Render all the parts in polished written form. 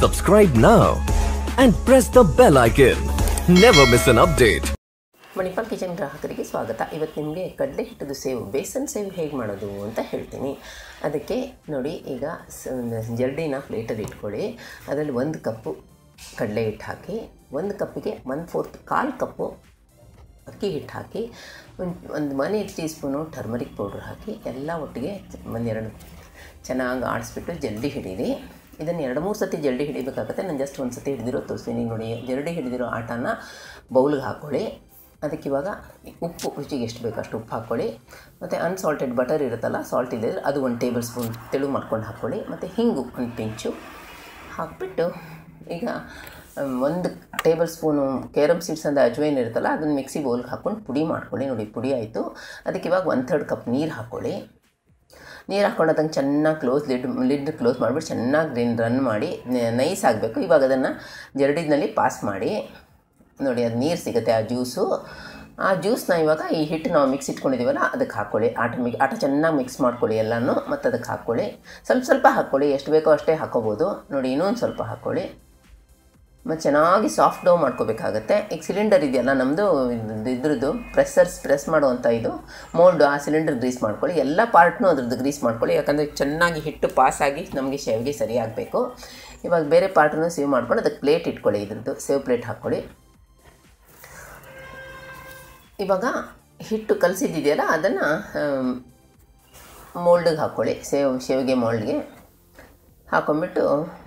Subscribe now and press the bell icon. Never miss an update. Manipal kitchen ಗ್ರಾಹಕರಿಗೆ ಸ್ವಾಗತ. ಇವತ್ತು ನಿಮಗೆ ಕಡಲೆ ಹಿಟ್ಟದು ಸೇವ್ ಬೇಸನ್ ಸೇವ್ ಹೇಗೆ ಮಾಡೋದು ಅಂತ ಹೇಳ್ತೀನಿ. ಅದಕ್ಕೆ ನೋಡಿ, ಈಗ ಜರಡಿನ ಪ್ಲೇಟಲ್ಲಿ ಇಟ್ಕೊಳ್ಳಿ. ಅದರಲ್ಲಿ 1 ಕಪ್ಪು ಕಡಲೆ ಹಿಟ್ಟು ಹಾಕಿ, 1 ಕಪ್ಪಿಗೆ 1/4 ಕಾಲು ಕಪ್ಪು ಅಕ್ಕಿ ಹಿಟ್ಟು ಹಾಕಿ, ಒಂದು 1 ಟೀ ಸ್ಪೂನು ಟರ್ಮರಿಕ್ ಪೌಡ್ರ್ ಹಾಕಿ ಎಲ್ಲ ಒಟ್ಟಿಗೆ ಒಂದೆರಡು ಚೆನ್ನಾಗಿ ಆಡಿಸ್ಬಿಟ್ಟು ಜಲ್ದಿ ಹಿಡೀರಿ. ಇದನ್ನು 2-3 ಸತಿ ಜಲ್ದಿ ಹಿಡಿಬೇಕಾಗುತ್ತೆ. ನಾನು ಜಸ್ಟ್ ಒಂದು ಸತಿ ಹಿಡಿದಿರೋ ತೋರಿಸ್ತೀನಿ. ನೋಡಿ, ಜಲ್ದಿ ಹಿಡಿದಿರೋ ಆಟನ ಬೌಲ್ಗೆ ಹಾಕ್ಕೊಳ್ಳಿ. ಅದಕ್ಕೆ ಇವಾಗ ಉಪ್ಪು ರುಚಿಗೆ ಎಷ್ಟು ಬೇಕು ಅಷ್ಟು ಉಪ್ಪು ಹಾಕ್ಕೊಳ್ಳಿ. ಮತ್ತು ಅನ್ಸಾಲ್ಟೆಡ್ ಬಟರ್ ಇರುತ್ತಲ್ಲ, ಸಾಲ್ಟ್ ಇದೆ ಅದು 1 ಟೇಬಲ್ ಸ್ಪೂನ್ ತೆಳು ಮಾಡ್ಕೊಂಡು ಹಾಕ್ಕೊಳ್ಳಿ. ಮತ್ತು ಹಿಂಗು 1 ಪಿಂಚು ಹಾಕ್ಬಿಟ್ಟು, ಈಗ 1 ಟೇಬಲ್ ಸ್ಪೂನು ಕೇರಮ್ ಸೀಡ್ಸ್ ಅಂದರೆ ಅಜ್ವೈನ್ ಇರುತ್ತಲ್ಲ, ಅದನ್ನು ಮಿಕ್ಸಿ ಬೌಲ್ಗೆ ಹಾಕ್ಕೊಂಡು ಪುಡಿ ಮಾಡ್ಕೊಳ್ಳಿ. ನೋಡಿ, ಪುಡಿ ಆಯಿತು. ಅದಕ್ಕೆ ಇವಾಗ 1/3 ಕಪ್ ನೀರು ಹಾಕ್ಕೊಳ್ಳಿ. ನೀರು ಹಾಕ್ಕೊಂಡು ಅದನ್ನು ಚೆನ್ನಾಗಿ ಲಿಡ್ ಕ್ಲೋಸ್ ಮಾಡಿಬಿಟ್ಟು ಚೆನ್ನಾಗಿ ರನ್ ಮಾಡಿ ನೈಸ್ ಆಗಬೇಕು. ಇವಾಗ ಅದನ್ನು ಜರಡಿನಲ್ಲಿ ಪಾಸ್ ಮಾಡಿ. ನೋಡಿ, ಅದು ನೀರು ಸಿಗುತ್ತೆ, ಆ ಜ್ಯೂಸನ್ನ ಇವಾಗ ಈ ಹಿಟ್ಟು ನಾವು ಮಿಕ್ಸ್ ಇಟ್ಕೊಂಡಿದ್ದೀವಲ್ಲ ಅದಕ್ಕೆ ಹಾಕ್ಕೊಳ್ಳಿ. ಆಟ ಚೆನ್ನಾಗಿ ಮಿಕ್ಸ್ ಮಾಡ್ಕೊಳ್ಳಿ ಎಲ್ಲನೂ. ಮತ್ತು ಅದಕ್ಕೆ ಹಾಕ್ಕೊಳ್ಳಿ. ಸ್ವಲ್ಪ ಹಾಕ್ಕೊಳ್ಳಿ, ಎಷ್ಟು ಬೇಕೋ ಅಷ್ಟೇ ಹಾಕ್ಕೋಬೋದು. ನೋಡಿ, ಇನ್ನೊಂದು ಸ್ವಲ್ಪ ಹಾಕ್ಕೊಳ್ಳಿ. ಮತ್ತು ಚೆನ್ನಾಗಿ ಸಾಫ್ಟ್ ಡೋ ಮಾಡ್ಕೋಬೇಕಾಗತ್ತೆ. ಈಗ ಸಿಲಿಂಡರ್ ಇದೆಯಲ್ಲ ನಮ್ಮದು, ಇದ್ರದ್ದು ಪ್ರೆಸ್ ಮಾಡುವಂಥ ಇದು ಮೋಲ್ಡು, ಆ ಸಿಲಿಂಡರ್ ಗ್ರೀಸ್ ಮಾಡ್ಕೊಳ್ಳಿ. ಎಲ್ಲ ಪಾರ್ಟ್ನೂ ಅದ್ರದ್ದು ಗ್ರೀಸ್ ಮಾಡ್ಕೊಳ್ಳಿ. ಯಾಕಂದರೆ ಚೆನ್ನಾಗಿ ಹಿಟ್ಟು ಪಾಸಾಗಿ ನಮಗೆ ಶೇವ್ಗೆ ಸರಿ ಆಗಬೇಕು. ಇವಾಗ ಬೇರೆ ಪಾರ್ಟನ್ನು ಸೇವ್ ಮಾಡ್ಕೊಂಡು ಅದಕ್ಕೆ ಪ್ಲೇಟ್ ಇಟ್ಕೊಳ್ಳಿ. ಇದ್ರದ್ದು ಸೇವ್ ಪ್ಲೇಟ್ ಹಾಕ್ಕೊಳ್ಳಿ. ಇವಾಗ ಹಿಟ್ಟು ಕಲಸಿದ್ದಿದೆಯಲ್ಲ ಅದನ್ನು ಮೋಲ್ಡಿಗೆ ಹಾಕ್ಕೊಳ್ಳಿ. ಶೇವ್ಗೆ ಮೋಲ್ಡ್ಗೆ ಹಾಕ್ಕೊಂಬಿಟ್ಟು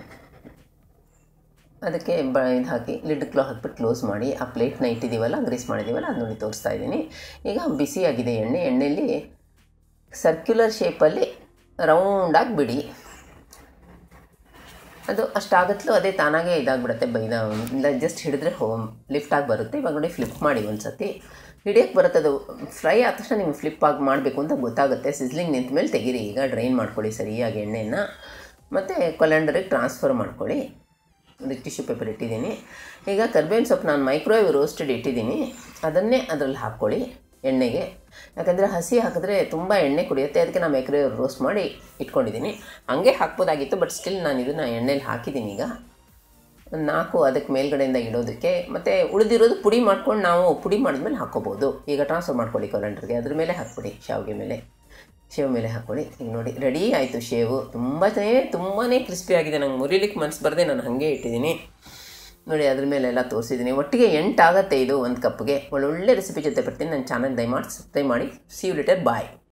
ಅದಕ್ಕೆ ಇದು ಹಾಕಿ ಲಿಡ್ ಹಾಕ್ಬಿಟ್ಟು ಕ್ಲೋಸ್ ಮಾಡಿ. ಆ ಪ್ಲೇಟ್ನ ಇಟ್ಟಿದ್ದೀವಲ್ಲ, ಗ್ರೀಸ್ ಮಾಡಿದ್ದೀವಲ್ಲ, ಅದು ನೋಡಿ ತೋರಿಸ್ತಾ ಇದ್ದೀನಿ. ಈಗ ಬಿಸಿಯಾಗಿದೆ ಎಣ್ಣೆಯಲ್ಲಿ ಸರ್ಕ್ಯುಲರ್ ಶೇಪಲ್ಲಿ ರೌಂಡಾಗಿ ಬಿಡಿ. ಅದು ಅಷ್ಟಾಗತ್ತಲೂ ಅದೇ ತಾನಾಗೇ ಇದಾಗ್ಬಿಡುತ್ತೆ. ಇಲ್ಲ ಜಸ್ಟ್ ಹಿಡಿದ್ರೆ ಲಿಫ್ಟಾಗಿ ಬರುತ್ತೆ. ಇವಾಗ ನೋಡಿ, ಫ್ಲಿಪ್ ಮಾಡಿ ಒಂದು ಸತಿ. ಹಿಡಿಯೋಕ್ಕೆ ಬರುತ್ತೆ. ಅದು ಫ್ರೈ ಆದ ತಕ್ಷಣ ನಿಮ್ಗೆ ಫ್ಲಿಪ್ ಆಗಿ ಮಾಡಬೇಕು ಅಂತ ಗೊತ್ತಾಗುತ್ತೆ. ಸಿಜ್ಲಿಂಗ್ ನಿಂತ ಮೇಲೆ ತೆಗೀರಿ. ಈಗ ಡ್ರೈನ್ ಮಾಡ್ಕೊಳ್ಳಿ ಸರಿಯಾಗಿ ಎಣ್ಣೆನ. ಮತ್ತು ಕೊಲಾಂಡರಿಗೆ ಟ್ರಾನ್ಸ್ಫರ್ ಮಾಡ್ಕೊಳ್ಳಿ. ಒಂದು ಟಿಶ್ಯೂ ಪೇಪರ್ ಇಟ್ಟಿದ್ದೀನಿ. ಈಗ ಕರ್ಬೇವಿನ ಸೊಪ್ಪು ನಾನು ಮೈಕ್ರೋವೇವ್ ರೋಸ್ಟೆಡ್ ಇಟ್ಟಿದ್ದೀನಿ, ಅದನ್ನೇ ಅದರಲ್ಲಿ ಹಾಕ್ಕೊಳ್ಳಿ ಎಣ್ಣೆಗೆ. ಯಾಕಂದರೆ ಹಸಿ ಹಾಕಿದ್ರೆ ತುಂಬ ಎಣ್ಣೆ ಕುಡಿಯುತ್ತೆ. ಅದಕ್ಕೆ ನಾನು ಮೈಕ್ರೋವೇವ್ ರೋಸ್ಟ್ ಮಾಡಿ ಇಟ್ಕೊಂಡಿದ್ದೀನಿ. ಹಾಗೆ ಹಾಕ್ಬೋದಾಗಿತ್ತು, ಬಟ್ ಸ್ಟಿಲ್ ನಾನು ಇದನ್ನು ಎಣ್ಣೆಲಿ ಹಾಕಿದ್ದೀನಿ. ಈಗ 4 ಅದಕ್ಕೆ ಮೇಲ್ಗಡೆಯಿಂದ ಇಡೋದಕ್ಕೆ. ಮತ್ತು ಉಳಿದಿರೋದು ಪುಡಿ ಮಾಡ್ಕೊಂಡು ನಾವು ಪುಡಿ ಮಾಡಿದ್ಮೇಲೆ ಹಾಕ್ಕೋಬೋದು. ಈಗ ಟ್ರಾನ್ಸ್ಫರ್ ಮಾಡ್ಕೊಳ್ಳಿ ಕೊಲಾಂಡರ್ಗೆ. ಅದ್ರ ಮೇಲೆ ಹಾಕ್ಬಿಡಿ, ಶೇವ್ ಮೇಲೆ ಹಾಕ್ಕೊಳ್ಳಿ. ಈಗ ನೋಡಿ, ರೆಡಿ ಆಯಿತು ಶೇವು. ತುಂಬಾ ಕ್ರಿಸ್ಪಿ ಆಗಿದೆ. ನಂಗೆ ಮುರಿಲಿಕ್ಕೆ ಮನಸ್ಸು ಬರದೆ ನಾನು ಹಾಗೆ ಇಟ್ಟಿದ್ದೀನಿ. ನೋಡಿ, ಅದ್ರ ಮೇಲೆಲ್ಲ ತೋರಿಸಿದ್ದೀನಿ. ಒಟ್ಟಿಗೆ 8 ಆಗುತ್ತೆ ಇದು 1 ಕಪ್ಗೆ. ಒಳ್ಳೊಳ್ಳೆ ರೆಸಿಪಿ ಜೊತೆ ಬರ್ತೀನಿ. ನನ್ನ ಚಾನಲ್ ದಯಮಾಡಿ ಸಬ್ಸ್ಕ್ರೈಬ್ ಮಾಡಿ. See you later, bye.